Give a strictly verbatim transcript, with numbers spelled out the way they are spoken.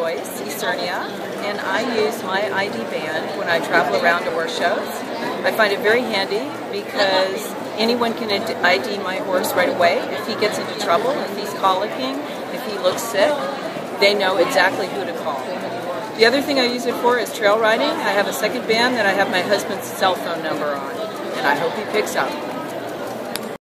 Joyce, Easternia, and I use my I D band when I travel around to horse shows. I find it very handy because anyone can I D my horse right away. If he gets into trouble, if he's colicking, if he looks sick, they know exactly who to call. The other thing I use it for is trail riding. I have a second band that I have my husband's cell phone number on, and I hope he picks up.